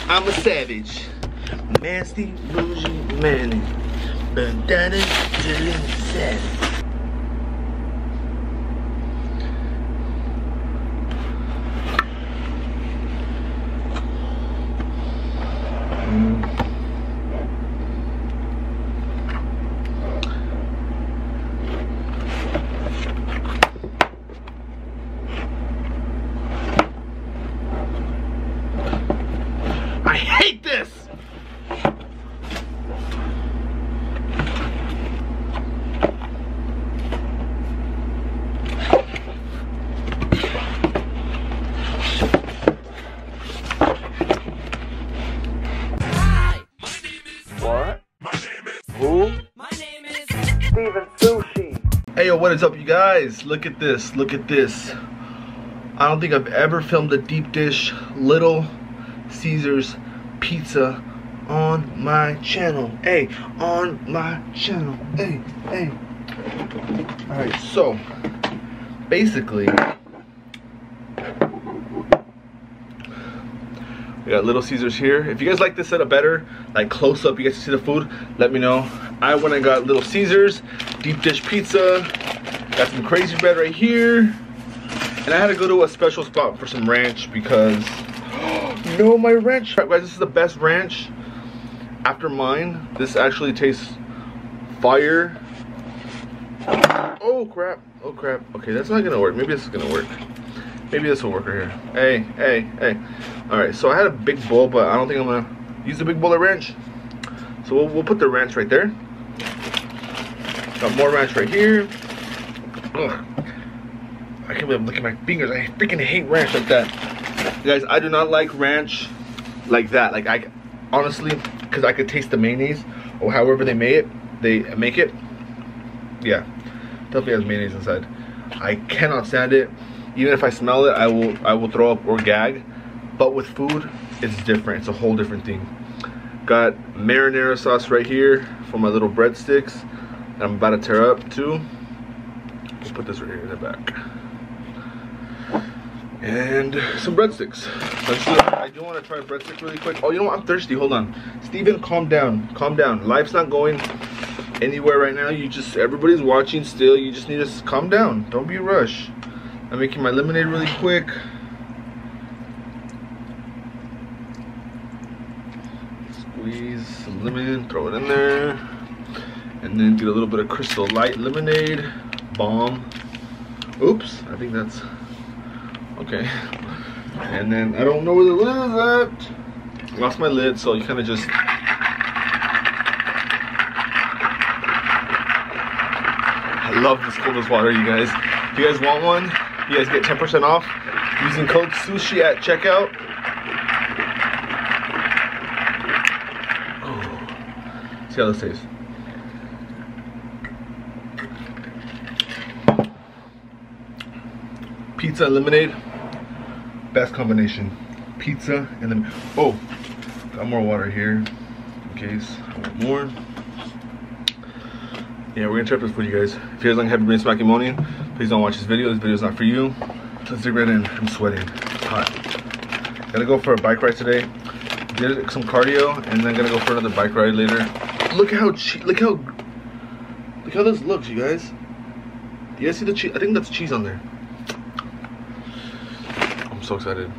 I'm a savage. Nasty, bougie, man. Bandana, savage. I hate this! What? Who? My name is Steven Sushi. Hey yo, what is up you guys? Look at this, look at this. I don't think I've ever filmed a deep dish Little Caesars pizza on my channel. Hey, on my channel. Hey, hey. Alright, so basically we got Little Caesars here. If you guys like this setup better, like close up, you guys can see the food, let me know. I went and got Little Caesars deep dish pizza. Got some crazy bread right here. And I had to go to a special spot for some ranch because no, my ranch. Guys, this is the best ranch after mine. This actually tastes fire. Oh crap, oh crap. Okay, that's not gonna work. Maybe this is gonna work. Maybe this will work right here. Hey, hey, hey. All right, so I had a big bowl, but I don't think I'm gonna use the big bowl of ranch. So we'll put the ranch right there. Got more ranch right here. Ugh. I can't believe I'm licking my fingers. I freaking hate ranch like that. Guys, I do not like ranch like that. Like, I honestly, because I could taste the mayonnaise or however they make it. Yeah, definitely has mayonnaise inside. I cannot stand it. Even if I smell it, I will throw up or gag. But with food, it's different. It's a whole different thing. Got marinara sauce right here for my little breadsticks. I'm about to tear up too. We'll put this right here in the back. And some breadsticks. I do want to try a breadstick really quick. Oh, you know what? I'm thirsty. Hold on. Steven, calm down. Calm down. Life's not going anywhere right now. Everybody's watching still. You just need to calm down. Don't be a rush. I'm making my lemonade really quick. Squeeze some lemon, throw it in there. And then get a little bit of Crystal Light lemonade. Bomb. Oops, I think that's okay. And then I don't know where the lid is at. Lost my lid, so you kind of just I love this coldest water, you guys. If you guys want one, you guys get 10% off using code SUSHI at checkout. Oh. See how this tastes. Pizza and lemonade, best combination. Pizza and then got more water here in case I want more. Yeah, we're gonna try this food, you guys. If you guys like Heavy Brain Smacky Moaning, please don't watch this video. This video is not for you. Let's dig right in. I'm sweating. It's hot. Gotta go for a bike ride today. Did some cardio and then gonna go for another bike ride later. Look how this looks, you guys. Do you guys see the cheese? I think that's cheese on there. I'm so excited.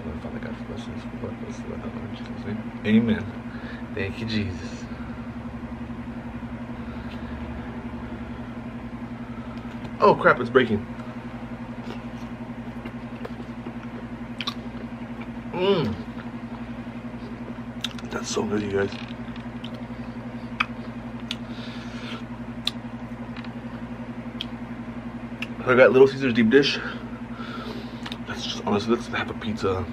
Amen. Thank you, Jesus. Oh crap, it's breaking. That's so good, you guys. I got Little Caesars deep dish. Let's just honestly, let's have a pizza.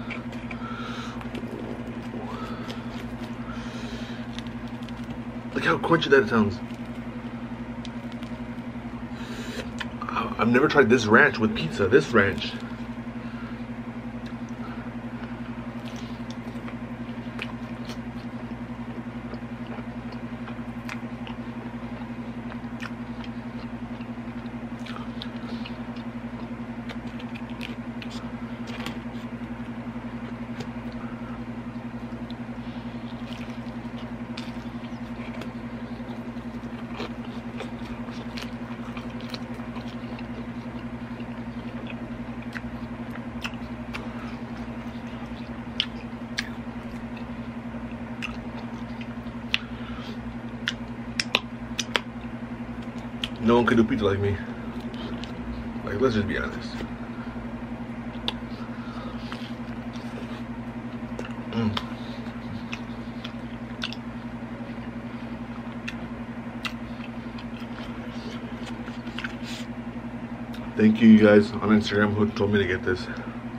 Look how crunchy that sounds. I've never tried this ranch with pizza. This ranch. No one could do pizza like me. Like, let's just be honest. Thank you guys on Instagram who told me to get this.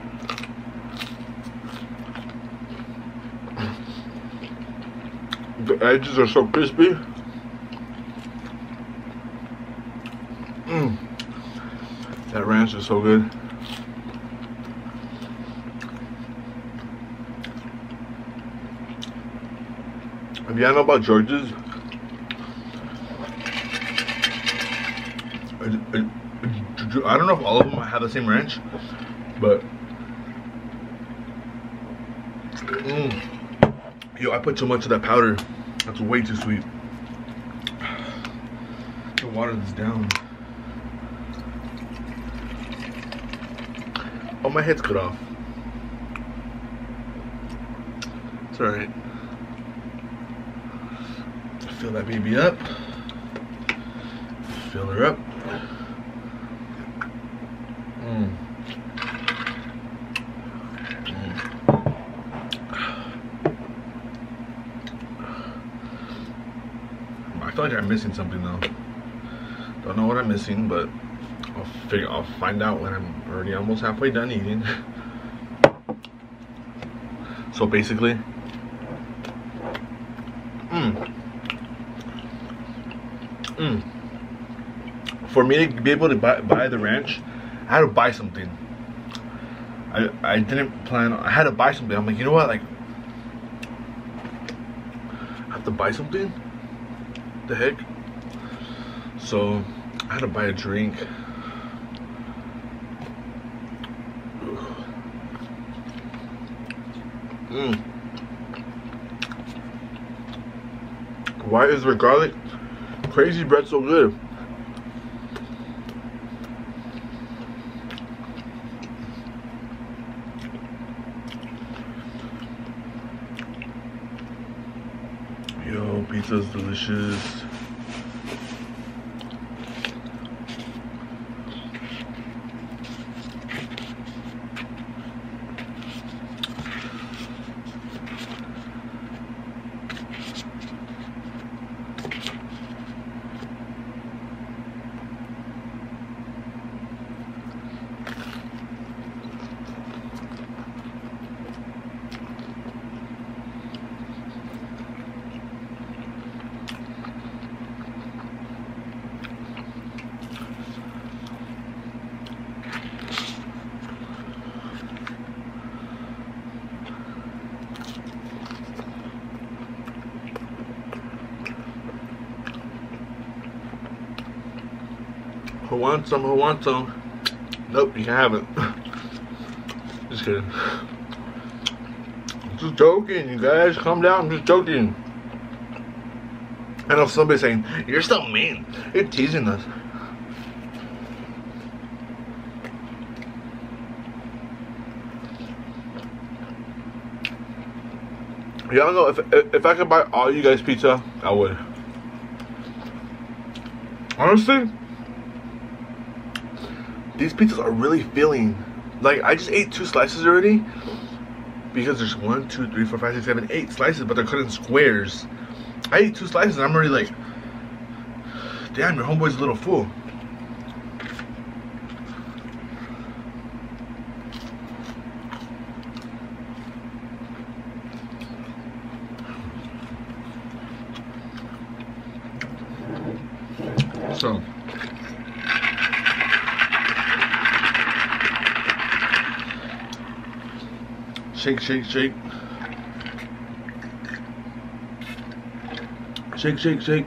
The edges are so crispy. That ranch is so good. If y'all know about George's, I don't know if all of them have the same ranch, but yo, I put too much of that powder. That's way too sweet. The water is down. Oh, my head's cut off. It's alright. Fill that baby up. Fill her up. I feel like I'm missing something though. Don't know what I'm missing, but I'll find out when I'm already almost halfway done eating. So basically, for me to be able to buy the ranch, I had to buy something. I didn't plan. I had to buy something. I'm like, you know what? Like, I have to buy something. The heck? So I had to buy a drink. Why is the garlic crazy bread so good? Yo, pizza's delicious. Who wants some? Who wants some? Nope, you can have it. Just kidding. I'm just joking, you guys. Calm down. I'm just joking. I know somebody's saying, you're so mean. You're teasing us. Y'all know if I could buy all you guys pizza, I would. Honestly, these pizzas are really filling. Like, I just ate 2 slices already because there's 1, 2, 3, 4, 5, 6, 7, 8 slices, but they're cut in squares. I ate 2 slices and I'm already like, damn, your homeboy's a little full. So shake, shake, shake. Shake, shake, shake.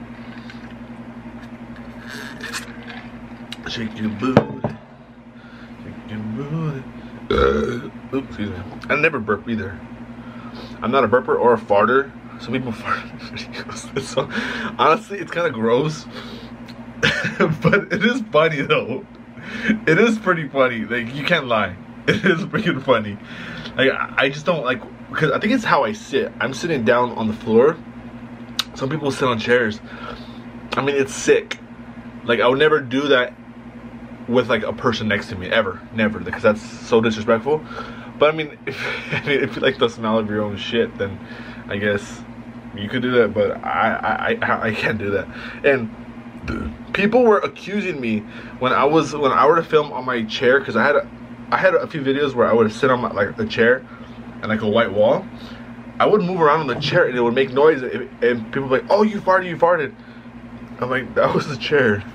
Shake your booty. Shake your booty. Oops, excuse me. I never burp either. I'm not a burper or a farter. Some people fart in videos. So honestly, it's kind of gross. But it is funny though. It is pretty funny. Like, you can't lie. It is freaking funny. Like, I just don't like, because I think it's how I sit. I'm sitting down on the floor. Some people sit on chairs. I mean, it's sick. Like, I would never do that with like a person next to me, ever, never, because that's so disrespectful. But I mean, if you like the smell of your own shit, then I guess you could do that. But I can't do that. And people were accusing me when I were to film on my chair, because I had a few videos where I would sit on my, like a chair and like a white wall. I would move around on the chair and it would make noise, and people would be like, "Oh, you farted, you farted." I'm like, that was the chair.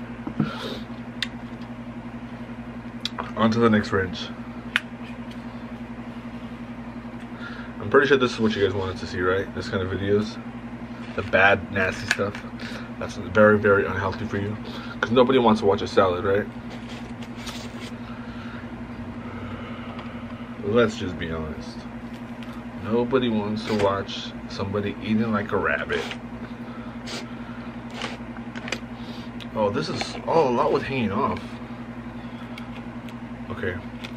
On to the next wrench. I'm pretty sure this is what you guys wanted to see, right? This kind of videos. The bad, nasty stuff. That's very, very unhealthy for you. Because nobody wants to watch a salad, right? Let's just be honest. Nobody wants to watch somebody eating like a rabbit. Oh, this is a lot with hanging off. Okay.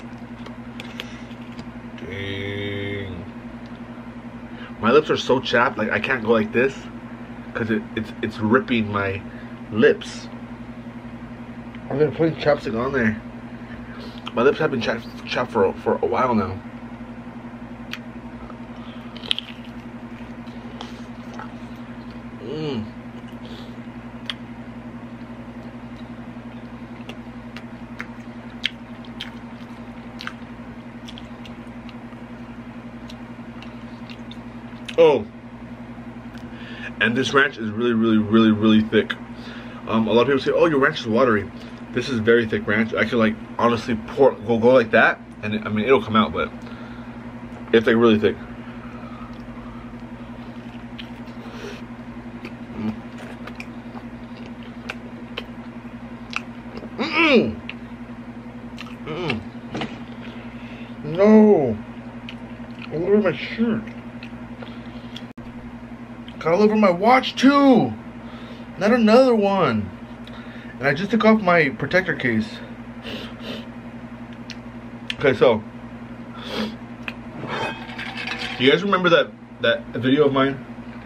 Dang. My lips are so chapped, like I can't go like this, because it's ripping my lips. I'm gonna put chapstick on there. My lips have been chapped for a while now. Oh, and this ranch is really, really, really, really thick. A lot of people say, "Oh, your ranch is watery." This is very thick ranch. I could like honestly go like that, and I mean it'll come out, but it's like really thick. No, all over my shirt. Got all over my watch too. Not another one. And I just took off my protector case. Okay, so you guys remember that video of mine?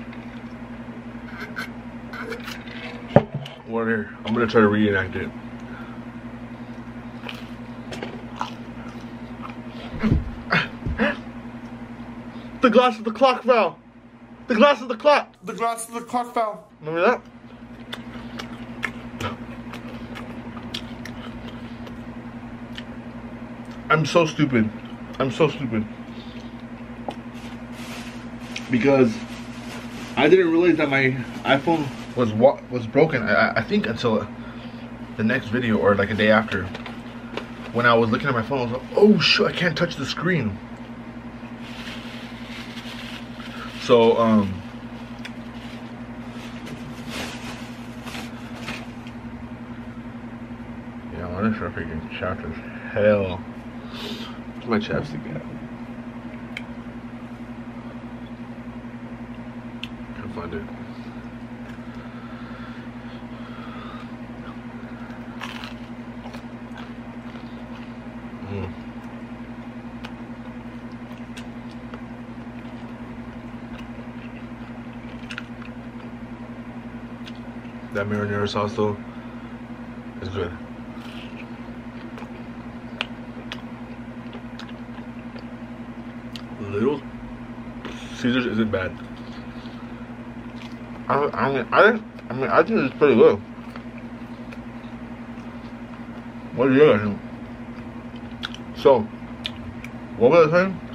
What here? I'm gonna try to reenact it. The glass of the clock fell. The glass of the clock. The glass of the clock fell. Remember that? I'm so stupid. I'm so stupid. Because I didn't realize that my iPhone was broken. I think until the next video or like a day after. When I was looking at my phone, I was like, oh shit, I can't touch the screen. So, yeah, I'm not sure if I can chapped as hell. Where's my chapstick at? Can't find it. That marinara sauce though is good. Little Caesars isn't bad. I think it's pretty good. What do you guys think? So, what was I saying?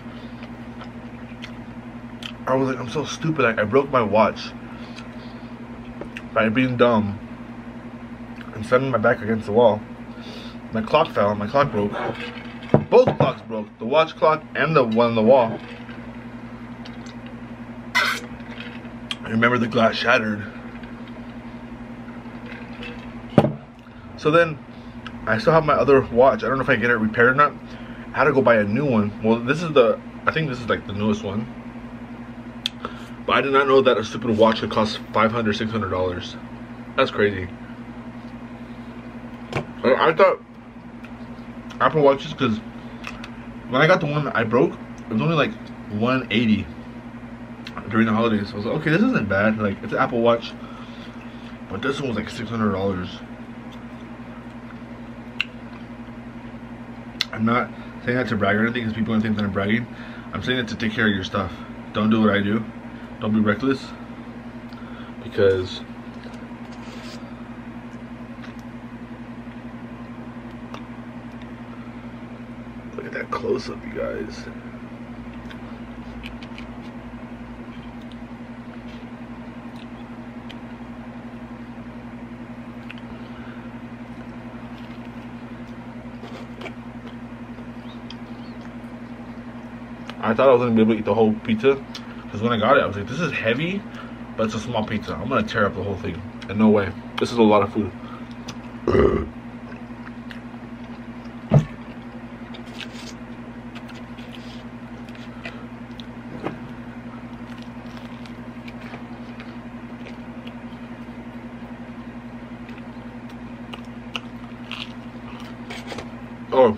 I was like, I'm so stupid. I broke my watch by being dumb and slamming my back against the wall. My clock fell, my clock broke. Both clocks broke, the watch clock and the one on the wall. I remember the glass shattered. So then, I still have my other watch. I don't know if I get it repaired or not. I had to go buy a new one. Well, this is I think this is like the newest one. But I did not know that a stupid watch could cost $500, $600. That's crazy. I thought Apple Watches, because when I got the one that I broke, it was only like $180 during the holidays. I was like, okay, this isn't bad. Like, it's an Apple Watch, but this one was like $600. I'm not saying that to brag or anything because people don't think that I'm bragging. I'm saying it to take care of your stuff. Don't do what I do. Don't be reckless. Because look at that close up, you guys. I thought I was gonna be able to eat the whole pizza because when I got it, I was like, this is heavy, but it's a small pizza. I'm gonna tear up the whole thing. And no way. This is a lot of food. Oh.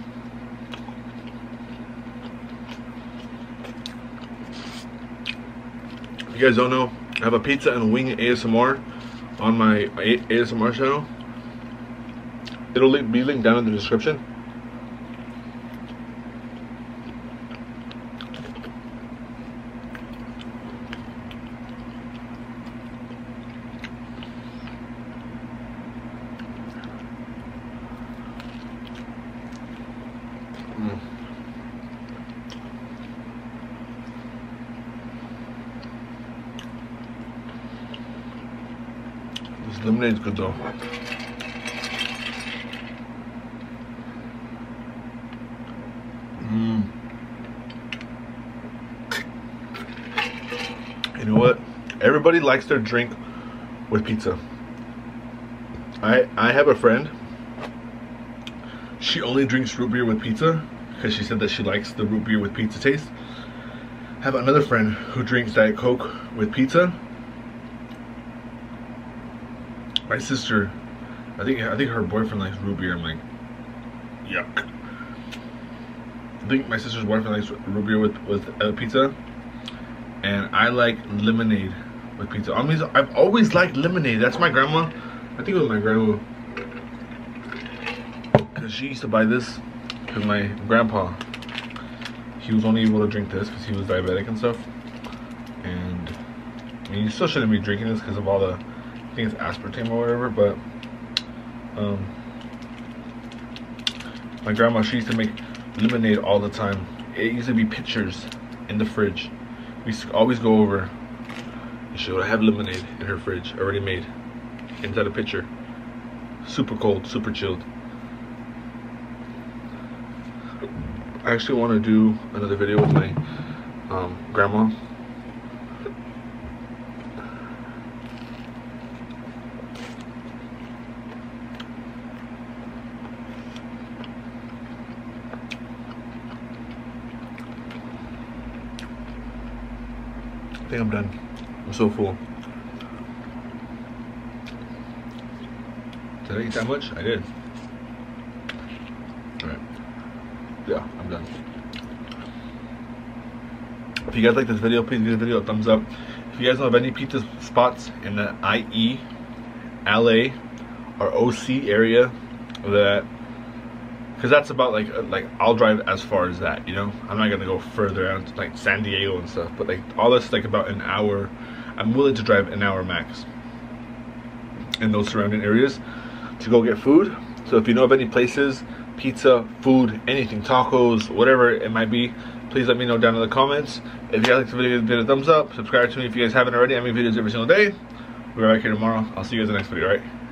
If you guys don't know, I have a pizza and wing ASMR on my ASMR channel. It'll be linked down in the description. This lemonade's good though. You know what? Everybody likes their drink with pizza. I have a friend. She only drinks root beer with pizza because she said that she likes the root beer with pizza taste. I have another friend who drinks Diet Coke with pizza. My sister, I think her boyfriend likes root beer. I'm like, yuck. I think my sister's boyfriend likes root beer with pizza, and I like lemonade with pizza. I've always liked lemonade. That's my grandma. I think it was my grandma, because she used to buy this. Because my grandpa, he was only able to drink this because he was diabetic and stuff. And I mean, you still shouldn't be drinking this because of all the, I think it's aspartame or whatever, but my grandma, she used to make lemonade all the time. It used to be pitchers in the fridge. We used to always go over and she would have lemonade in her fridge already made inside a pitcher, super cold, super chilled. I actually want to do another video with my grandma. I think I'm done. I'm so full. Did I eat that much? I did. Alright. Yeah, I'm done. If you guys like this video, please give the video a thumbs up. If you guys know of any pizza spots in the IE, LA, or OC area, that, because that's about like I'll drive as far as that, you know. I'm not gonna go further out to like San Diego and stuff, but like all this like about an hour. I'm willing to drive an hour max in those surrounding areas to go get food. So if you know of any places, pizza, food, anything, tacos, whatever it might be, please let me know down in the comments. If you guys like the video, give it a thumbs up. Subscribe to me if you guys haven't already. I make videos every single day. We'll be back here tomorrow. I'll see you guys in the next video, alright?